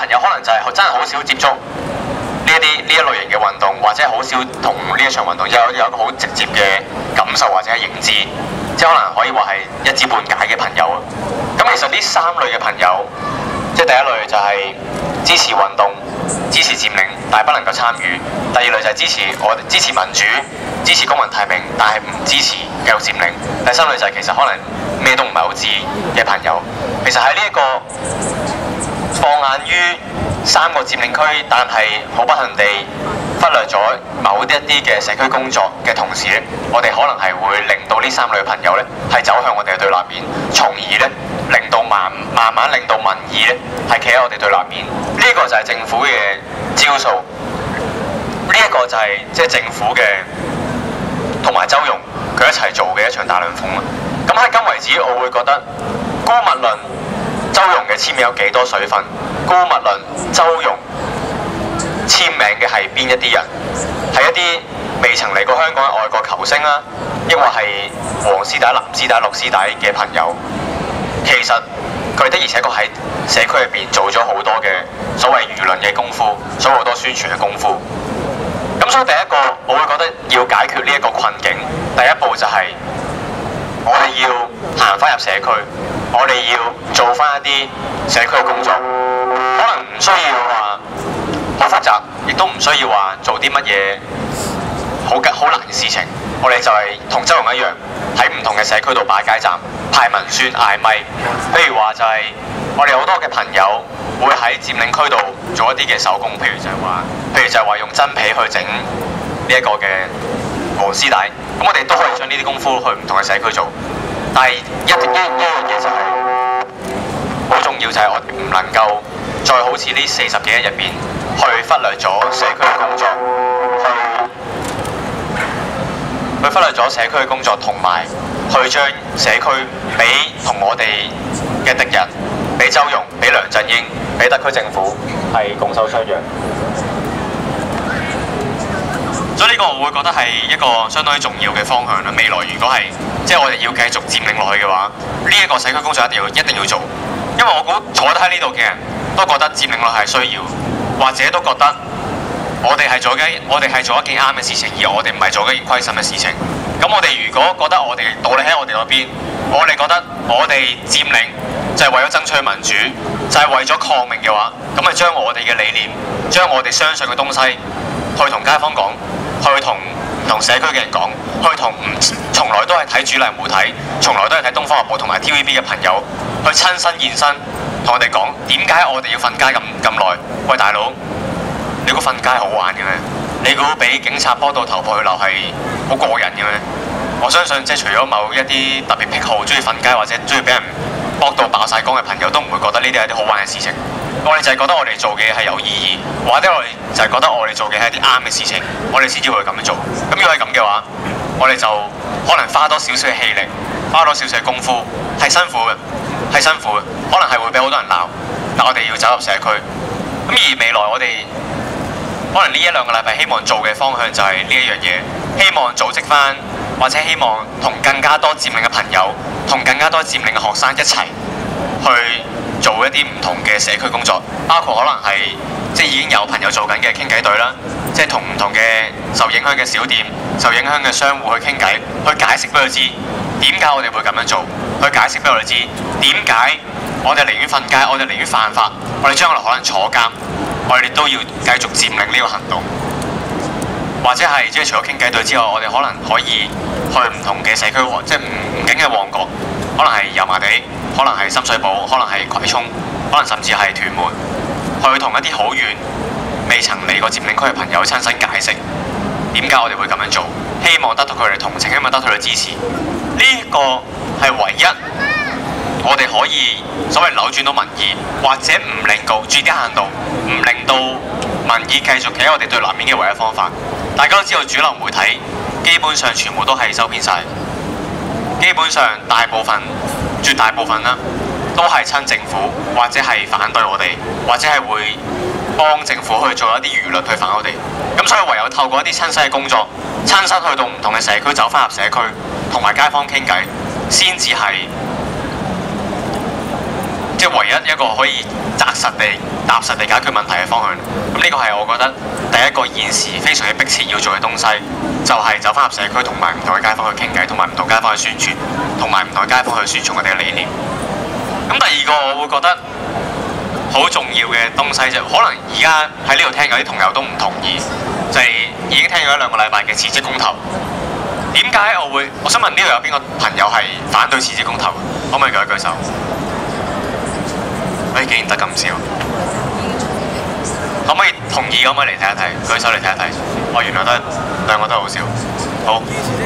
友可能就係真係好少接觸呢一類型嘅運動，或者好少同呢一場運動有一個好直接嘅感受或者係認知，即係可能可以話係一知半解嘅朋友啊。咁其實呢三類嘅朋友，即係第一類就係支持運動、支持佔領，但係不能夠參與；第二類就係支持民主、支持公民提名，但係唔支持繼續佔領；第三類就係其實可能咩都唔係好知嘅朋友。其實喺呢一個放眼於3個佔領區，但係好不幸地忽略咗某一啲嘅社區工作嘅同時咧，我哋可能係會令到呢3類嘅朋友咧係走向我哋嘅對立面，從而咧令到慢慢令到民意咧係企喺我哋對立面。呢個就係政府嘅招數，呢一個就係即係政府嘅同埋周融佢一齊做嘅一場大龍鳳啦。咁喺今為止，我會覺得姑勿論周融嘅簽名有幾多水分，姑勿論周融簽名嘅係邊一啲人，係一啲未曾嚟過香港嘅外國球星啦，抑或係黃絲帶、藍絲帶、綠絲帶嘅朋友，其實佢的而且確喺社區入邊做咗好多嘅所謂輿論嘅功夫，所謂好多宣傳嘅功夫。咁所以第一個我會覺得要解決呢一個困境，第一步就係我哋要行返入社區，我哋要做返一啲社區嘅工作，可能唔需要話好複雜，亦都唔需要話做啲乜嘢好難嘅事情。我哋就係同周融一樣，喺唔同嘅社區度擺街站、派文宣、嗌咪。譬如話就係我哋好多嘅朋友會喺佔領區度做一啲嘅手工，譬如就係話用真皮去整呢一個嘅黃絲帶。咁我哋都可以將呢啲功夫去唔同嘅社區做，但係一樣嘢就係好重要，就係我哋唔能夠再好似呢40幾日入邊去忽略咗社區嘅工作，去忽略咗社區嘅工作，同埋去將社區俾同我哋嘅敵人，俾周融、俾梁振英、俾特區政府係拱手相讓。所以呢個我會覺得係一個相當之重要嘅方向啦。未來如果係即係我哋要繼續佔領落去嘅話，呢一個社區工作一定要做，因為我估坐得喺呢度嘅人都覺得佔領落去係需要，或者都覺得我哋係做一件啱嘅事情，而我哋唔係做一件虧心嘅事情。咁我哋如果覺得我哋道理喺我哋嗰邊，我哋覺得我哋佔領就係為咗爭取民主，就係為咗抗命嘅話，咁咪將我哋嘅理念，將我哋相信嘅東西去同街坊講，去同唔同社區嘅人講，去同從來都係睇主流媒體，從來都係睇《東方日報》同埋 TVB 嘅朋友，去親身現身同我哋講點解我哋要瞓街咁耐？喂，大佬，你估瞓街好玩嘅咩？你估俾警察幫到頭破血流係好過癮嘅咩？我相信即係除咗某一啲特別癖好，中意瞓街或者中意俾人搏到爆晒光嘅朋友，都唔會覺得呢啲係一啲好玩嘅事情。我哋就係覺得我哋做嘅係有意義，或者我哋就係覺得我哋做嘅係一啲啱嘅事情，我哋先至會咁樣做。咁如果係咁嘅話，我哋就可能花多少少嘅氣力，花多少少嘅功夫，係辛苦嘅，可能係會俾好多人鬧，但我哋要走入社區。咁而未來我哋可能呢1-2個禮拜希望做嘅方向就係呢一樣嘢，希望組織返或者希望同更加多佔領嘅朋友，同更加多佔領嘅學生一齊去做一啲唔同嘅社區工作，包括可能係即係已經有朋友做緊嘅傾偈隊啦，即係同唔同嘅受影響嘅小店、受影響嘅商戶去傾偈，去解釋俾佢知點解我哋會咁樣做，去解釋俾我哋知點解我哋寧願瞓街，我哋寧願犯法，我哋將來可能坐監，我哋都要繼續佔領呢個行動，或者係即係除咗傾偈隊之外，我哋可能可以去唔同嘅社區，即係唔僅係旺角，可能係油麻地，可能係深水埗，可能係葵涌，可能甚至係屯門，去同一啲好遠未曾嚟過佔領區嘅朋友親身解釋點解我哋會咁樣做，希望得到佢哋同情，希望得到佢哋支持。呢個係唯一我哋可以所謂扭轉到民意，或者唔令到最低限度唔令到民意繼續企喺我哋對立面嘅唯一方法。大家都知道主流媒體基本上全部都係收編晒，基本上絕大部分啦都係親政府，或者係反對我哋，或者係會幫政府去做一啲輿論去反我哋。咁所以唯有透過一啲親身嘅工作，親身去到唔同嘅社區，走返入社區，同埋街坊傾偈，先至係即係唯一一個可以踏實地解決問題嘅方向。咁呢個係我覺得第一個現時非常之迫切要做嘅東西，就係走翻入社區同埋唔同嘅街坊去傾偈，同埋唔同街坊去宣傳，同埋唔同嘅街坊去宣傳我哋嘅理念。咁第二個我會覺得好重要嘅東西就可能而家喺呢度聽有啲同友都唔同意，就係已經聽咗1-2個禮拜嘅辭職公投。點解我想問呢度有邊個朋友係反對辭職公投？可唔可以舉一舉手？竟然得咁少，可唔可以同意？可唔可以嚟睇一睇？舉手嚟睇一睇。原來兩個都好少。好，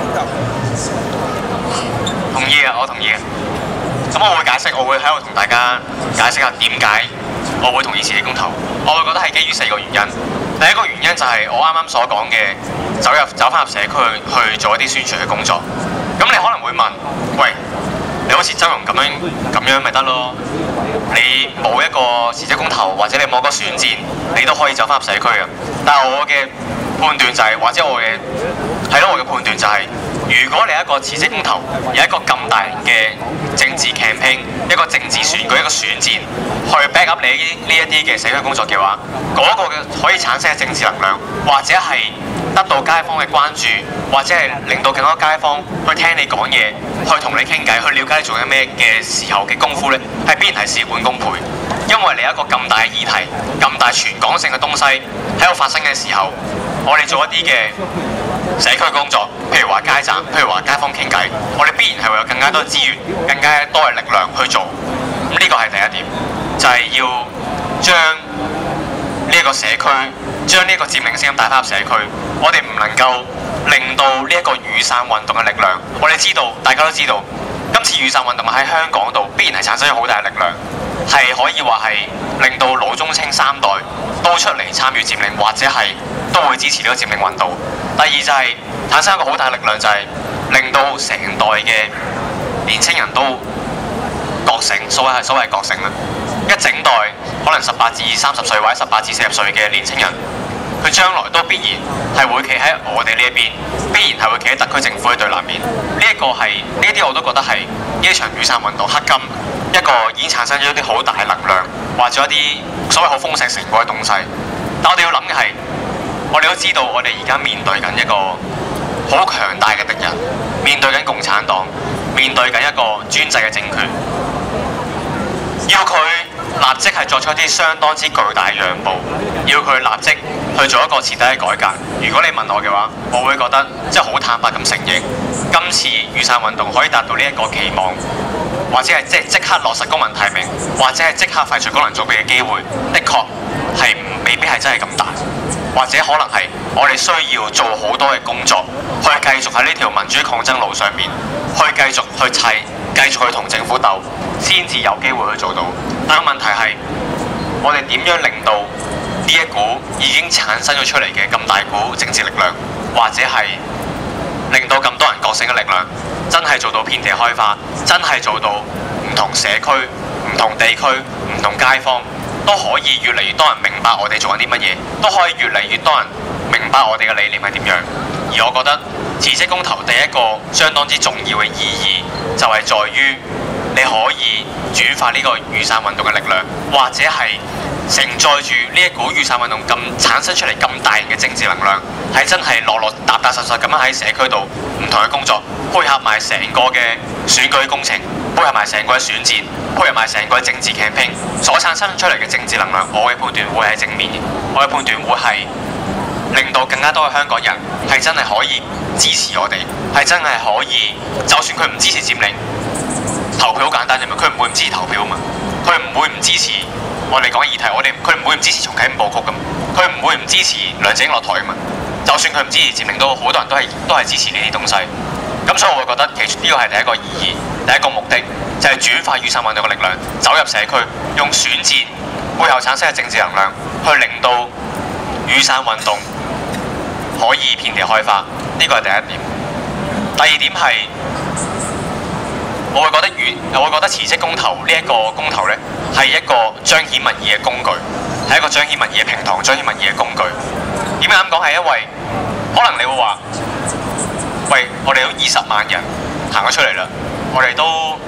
同意啊，我同意啊。咁我會解釋，我會喺度同大家解釋下點解我會同意辭職公投。我會覺得係基於4個原因。第一個原因就係我啱啱所講嘅走翻入社區去做一啲宣傳嘅工作。咁你可能會問，喂，你好似周融咁樣咪得咯？你冇一個辭職公投，或者你冇一個選戰，你都可以走翻入社區嘅。但係我嘅判斷就係，或者我嘅判斷就係，如果你一個辭職公投有一個咁大型嘅政治 campaign， 一個政治選舉，一個選戰去 back up 你呢一啲嘅社區工作嘅話，嗰個嘅可以產生嘅政治能量，或者係得到街坊嘅關注，或者係令到更多街坊去聽你講嘢，去同你傾偈，去了解你做緊咩嘅時候嘅功夫呢，係必然係事半功倍。因為你有一個咁大嘅議題、咁大全港性嘅東西喺度發生嘅時候，我哋做一啲嘅社區工作，譬如話街站，譬如話街坊傾偈，我哋必然係會有更加多嘅資源、更加多嘅力量去做。咁呢個係第一點，就係要將呢一個社區，將呢一個佔領聲音帶翻入社區。我哋唔能夠令到呢一個雨傘運動嘅力量，我哋知道，大家都知道，今次雨傘運動喺香港度必然係產生咗好大嘅力量，係可以話係令到老中青3代都出嚟參與佔領，或者係都會支持呢個佔領運動。第二就係產生一個好大嘅力量，就係令到成代嘅年青人都覺醒，所謂覺醒啦。一整代可能18至30歲或者18至40歲嘅年青人，佢將來都必然係會企喺我哋呢一邊，必然係會企喺特區政府嘅對立面。呢一啲我都覺得係呢一場雨傘運動黑金一個已經產生咗一啲好大嘅能量，或者一啲所謂好豐碩成果嘅東西。但我哋要諗嘅係，我哋都知道我哋而家面對緊一個好強大嘅敵人，面對緊共產黨，面對緊一個專制嘅政權，要佢立即係作出一啲相當之巨大嘅讓步，要佢立即去做一個徹底嘅改革。如果你問我嘅話，我會覺得即係好坦白咁承認，今次雨傘運動可以達到呢一個期望，或者係即刻落實公民提名，或者係即刻廢除功能組別嘅機會，的確係未必係真係咁大，或者可能係我哋需要做好多嘅工作，去繼續喺呢條民主抗爭路上面，去繼續去砌，繼續去同政府鬥，先至有機會去做到。但個問題係，我哋點樣令到呢一股已經產生咗出嚟嘅咁大股政治力量，或者係令到咁多人覺醒嘅力量，真係做到遍地開花，真係做到唔同社區、唔同地區、唔同街坊都可以越嚟越多人明白我哋做緊啲乜嘢，都可以越嚟越多人明白我哋嘅理念係點樣。而我覺得辭職公投第一個相當之重要嘅意義，就係在於你可以轉化呢個雨傘運動嘅力量，或者係承載住呢一股雨傘運動咁產生出嚟咁大型嘅政治能量，係真係落踏實實咁樣喺社區度唔同嘅工作，配合埋成個嘅選舉工程，配合埋成個嘅選戰，配合埋成個嘅政治 campaign 所產生出嚟嘅政治能量，我嘅判斷會係正面嘅，我嘅判斷會係令到更加多嘅香港人係真係可以支持我哋，係真係可以，就算佢唔支持佔領，投票好簡單啫嘛，佢唔會唔支持投票啊嘛，佢唔會唔支持我哋講議題，佢唔會唔支持重啟5部曲噶嘛，佢唔會唔支持梁振英落台啊嘛，就算佢唔支持佔領都好多人都係支持呢啲東西。咁所以我會覺得其實呢個係第一個意義，第一個目的就係轉化雨傘運動嘅力量走入社區，用選戰背後產生嘅政治能量去令到雨傘運動可以遍地開花。呢個係第一點。第二點係我會覺得辭職公投呢一個公投呢，係一個彰顯民意嘅工具，係一個彰顯民意嘅平台，彰顯民意嘅工具。點解咁講？係因為可能你會話，喂，我哋都20萬人行咗出嚟啦，我哋都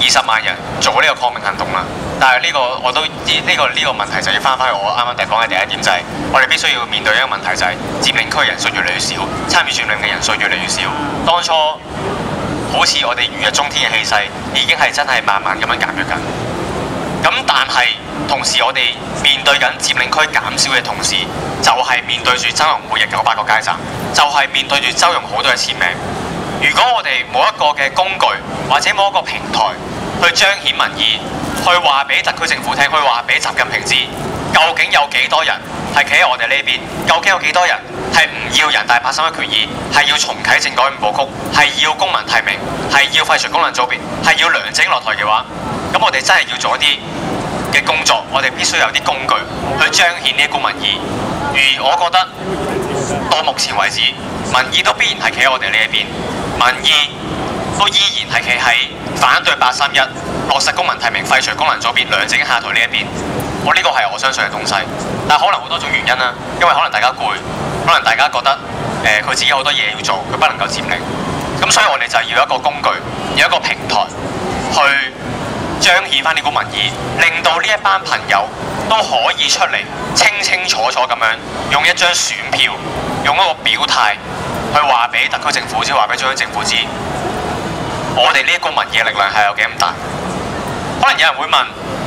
20萬人做呢個抗命行動啦。但係呢個我都呢個問題就要翻去我啱啱講嘅第一點，就係我哋必須要面對一個問題，就係佔領區人數越嚟越少，參與佔領嘅人數越嚟越少。當初好似我哋如日中天嘅氣勢已經係真係慢慢咁樣減弱緊。咁但係同時我哋面對緊佔領區減少嘅同時，就係面對住周融每日98個街站，就係面對住周融好多嘅簽名。如果我哋冇一個嘅工具或者冇一個平台去彰顯民意，去話俾特區政府聽，去話俾習近平知，究竟有幾多人係企喺我哋呢邊？究竟有幾多人係唔要人大831決議，係要重啟政改5部曲，係要公民提名，係要廢除功能組別，係要梁振英落台嘅話，咁我哋真係要做一啲嘅工作，我哋必須有啲工具去彰顯呢一股民意。而我覺得到目前為止，民意都必然係企喺我哋呢一邊，民意都依然係企喺反對831、落實公民提名、廢除功能組別、梁振英下台呢一邊。我呢個係我相信嘅東西，但係可能好多種原因啦，因為可能大家攰，可能大家覺得佢自己好多嘢要做，佢不能夠佔領，咁所以我哋就要一個工具，要一個平台去彰顯翻呢股民意，令到呢一班朋友都可以出嚟清清楚楚咁樣用一張選票，用一個表態去話俾特區政府知，話俾中央政府知，我哋呢一股民意嘅力量係有幾咁大。可能有人會問，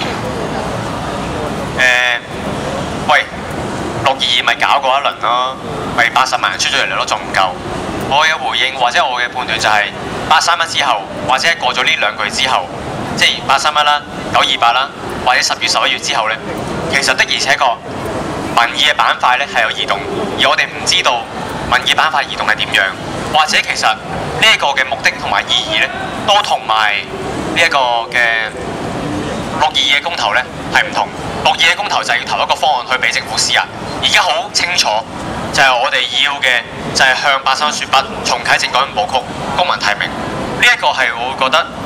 喂，622咪搞過一輪咯，咪80萬人出咗嚟咯，仲唔夠？我嘅回應或者我嘅判斷就係831之後，或者過咗呢兩句之後，即係831啦、928啦，或者10月11月之後呢，其實的而且確民意嘅板塊呢係有移動，而我哋唔知道民意板塊移動係點樣，或者其實呢一個嘅目的同埋意義呢，都同埋呢一個嘅622嘅公投呢係唔同。622嘅公投就係要投一個方案去俾政府施壓，而家好清楚就係我哋要嘅就係向831說不，重啟政改5部曲，公民提名。呢一個係我會覺得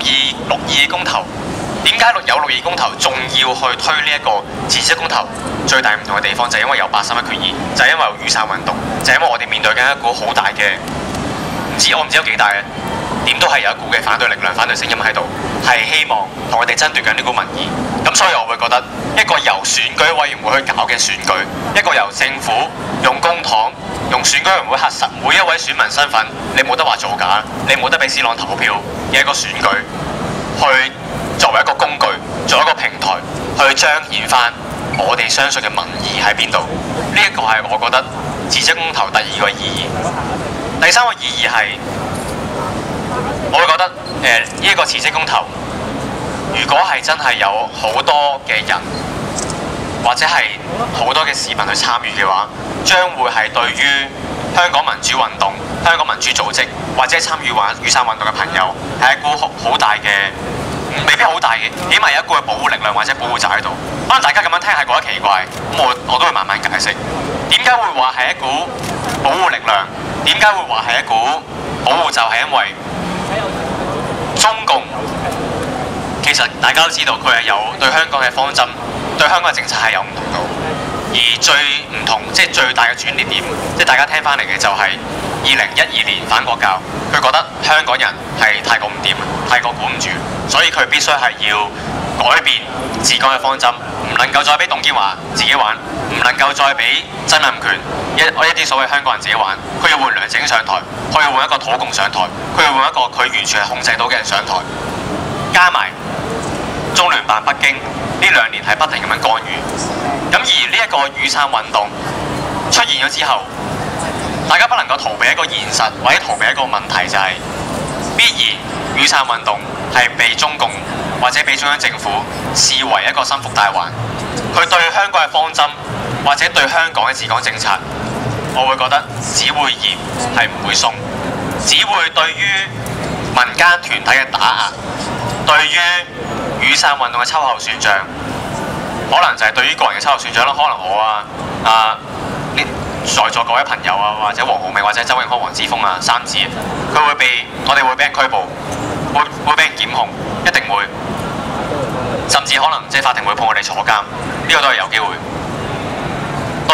622公投點解有622公投仲要去推呢一個辭職公投？最大唔同嘅地方就係因為有831決議，就係因為有雨傘運動，就係因為我哋面對緊一股好大嘅我唔知有幾大嘅，點都係有一股嘅反對力量、反對聲音喺度，係希望同我哋爭奪緊呢股民意。咁所以我會覺得一個由選舉委員會去搞嘅選舉，一個由政府用公帑、用選舉委員會核實每一位選民身份，你冇得話造假，你冇得俾 C 朗投票嘅一個選舉，去作為一個工具，作為一個平台，去彰顯翻我哋相信嘅民意喺邊度。呢一個係我覺得辭職公投第二個意義。第三個意義係，我會覺得呢一個辭職公投，如果係真係有好多嘅人或者係好多嘅市民去參與嘅話，將會係對於香港民主運動、香港民主組織或者參與雨傘運動嘅朋友係一股好大嘅，未必好大嘅，起碼有一股嘅保護力量或者保護罩喺度。可能大家咁樣聽係覺得奇怪，咁我都會慢慢解釋點解會話係一股保護力量，點解會話係一股保護罩，係因為中共其實大家都知道佢係有對香港嘅方針、對香港嘅政策係有唔同到，而最唔同即係最大嘅轉捩點，即係大家聽翻嚟嘅就係2012年反國教，佢覺得香港人係太過唔掂，太過管唔住，所以佢必須係要改變治港嘅方針，唔能夠再俾董建華自己玩，唔能夠再俾曾蔭權一啲所謂香港人自己玩，佢要換梁振英上台，佢要換一個土共上台，佢要換一個佢完全係控制到嘅人上台，加埋中聯辦北京呢2年係不停咁樣干預，咁而呢一個雨傘運動出現咗之後，大家不能夠逃避一個現實，或者逃避一個問題，就係必然雨傘運動係被中共或者被中央政府視為一個心腹大患，佢對香港嘅方針或者對香港嘅治港政策，我會覺得只會嚴係唔會鬆，只會對於民間團體嘅打壓，對於雨傘運動嘅秋後算賬，可能就係對於個人嘅秋後算賬啦。可能我在座各位朋友啊，或者黃浩明或者周永康、黃之鋒啊、三子，我哋會俾人拘捕，會俾人檢控，一定會，甚至可能即係法庭會判我哋坐監，呢個都係有機會。對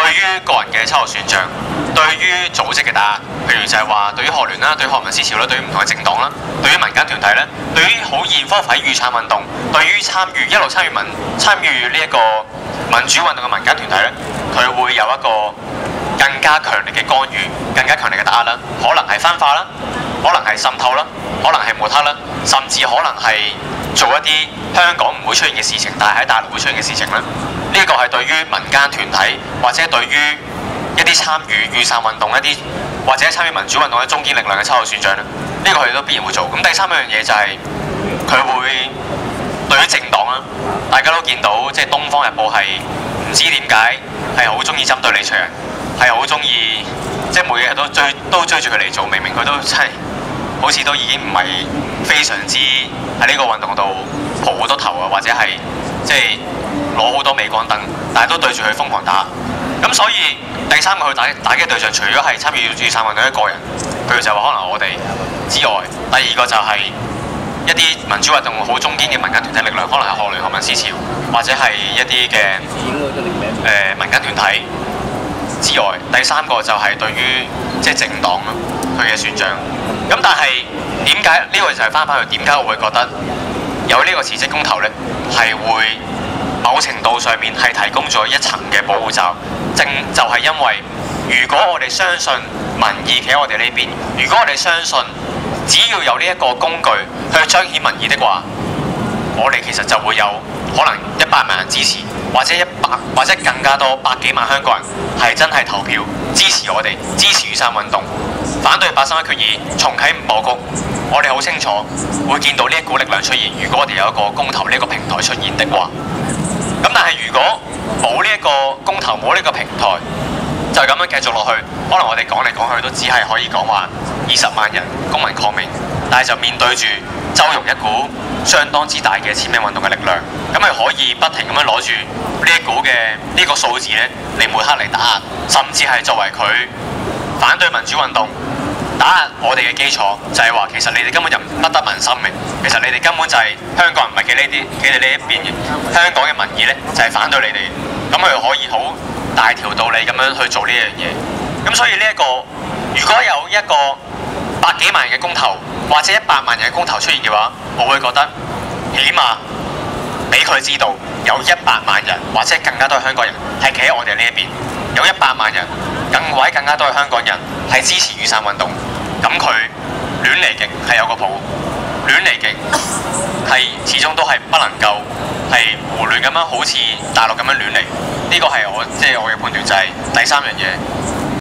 於個人嘅秋後算賬，對於組織嘅打壓，譬如就係話對於學聯啦、對於學民思潮啦、對於唔同嘅政黨啦、對於民間團體咧、對於好現科喺雨傘運動、對於一路參與呢一個民主運動嘅民間團體咧，佢會有一個更加強力嘅干預、更加強力嘅打壓啦，可能係分化啦，可能係滲透啦，可能係抹黑啦，甚至可能係做一啲香港唔會出現嘅事情，但係喺大陸會出現嘅事情啦。呢個係對於民間團體或者對於一啲參與雨傘運動一啲或者參與民主運動嘅中堅力量嘅秋後算賬咧，呢個佢都必然會做。咁第三樣嘢就係佢會對於政黨啦，大家都見到即係《東方日報》係唔知點解係好中意針對李卓人，係好中意即係每日都追住佢嚟做，明明佢都真係好似都已經唔係非常之喺呢個運動度蒲好多頭啊，或者係即係攞好多鎂光燈，但係都對住佢瘋狂打。咁所以第三個佢打擊對象，除咗係參與雨傘運動嘅個人，譬如就話可能我哋之外，第二個就係一啲民主運動好中堅嘅民間團體力量，可能係學聯、學民思潮，或者係一啲嘅民間團體之外，第三個就係對於即係政黨咯，佢嘅算賬。咁但係點解呢個就係翻返去點解我會覺得有呢個辭職公投呢？係會某程度上面係提供咗一層嘅保護罩，正就係因為如果我哋相信民意企喺我哋呢邊，如果我哋相信只要有呢一個工具去彰顯民意的話，我哋其實就會有可能100萬人支持，或者或者更加多百幾萬香港人係真係投票支持我哋，支持雨傘運動，反對831決議，重啟五步曲。我哋好清楚會見到呢一股力量出現。如果我哋有一個公投呢一個平台出現的話，咁但係如果冇呢一個公投，冇呢個平台，就咁樣繼續落去，可能我哋講嚟講去都只係可以講話20萬人公民抗命，但係就面對住周融一股相當之大嘅簽名運動嘅力量，咁係可以不停咁樣攞住呢一股嘅呢個數字咧嚟抹黑嚟打壓，甚至係作為佢反對民主運動打壓我哋嘅基礎，就係話其實你哋根本就不得民心嘅，其實你哋根本就係香港人唔係企你哋呢一邊嘅，香港嘅民意咧就係反對你哋，咁佢可以好大條道理咁樣去做呢樣嘢。咁所以呢一個如果有一個百幾萬人嘅公投或者100萬人嘅公投出現嘅話，我會覺得起碼俾佢知道有100萬人或者更加多嘅香港人係企喺我哋呢一邊，有100萬人更加多嘅香港人係支持雨傘運動，咁佢亂嚟極係有個譜，亂嚟極係始終都係不能夠係胡亂咁樣好似大陸咁樣亂嚟。呢個係我嘅判斷，就係第三樣嘢。